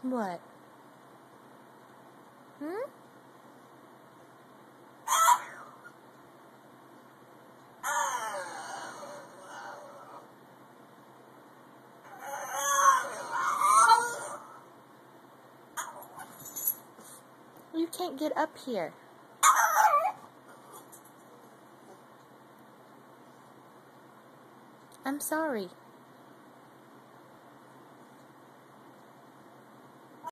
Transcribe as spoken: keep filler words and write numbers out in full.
What? Hmm? You can't get up here. I'm sorry.